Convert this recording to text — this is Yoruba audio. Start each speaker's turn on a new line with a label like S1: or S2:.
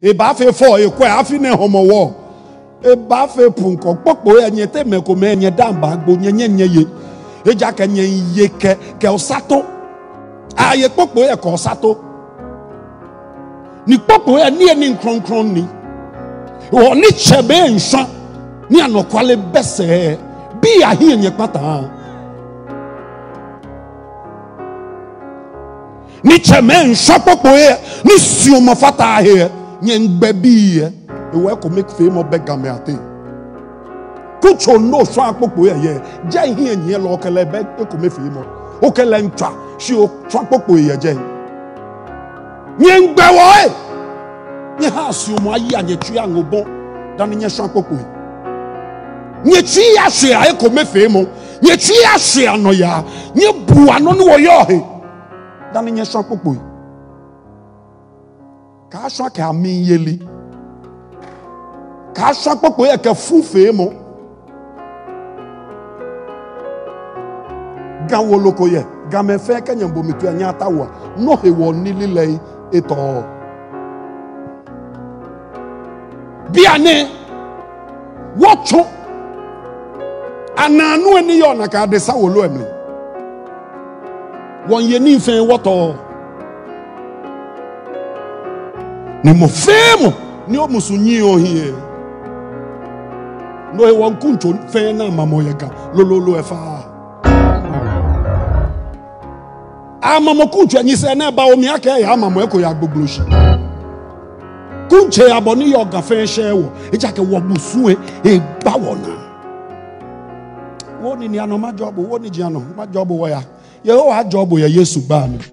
S1: E ba fe for e kwa afi ne Homowo. E ba fe punko popo enye te meko me enye damba gbo nye ye. E ja ke nye ye ke osato. A ye popo e ko osato. Ni popo e ni nkronkron ni. O ni chebe nsha ni anokwale bese bi ahi enye pata. Ni cheme nsha popo e ni sioma fata he nyen baby e we ko make fame of GaDangme ate. Kucho no so popo ye je hi enye lo kele be ko me fame o kele ntwa shi o twa popo ye je nyen gbe wo e nye ha sioma ayi anye twa ngobon dan nye so popo e nye twi ya hwe a ko me fame nye twi ya hwe ano ya nye bu ano no wo yo he dan nye so popo ka so ka mi yeli ka so popo e ka fu fame ga wo loko ye ga me fe ka nyambo mitu anya tawa no he wo ni lile eto biane wocho ananu eni yo na ka de sa wo lo emle won ye ni fe woto ni mo femo ni o musunyi o hie no he won kuncho fe na mamo ye ga lo e fa amamo kuncho anyi se na ba o mi aka ya amamo e ko ya gbogboshi kunche aboni yo ga fe hye wo e ja ke wo busu e gba wona wo ni ano ma job wo ni ji ano ma job wo ya ye o ha job ya Yesu ba mi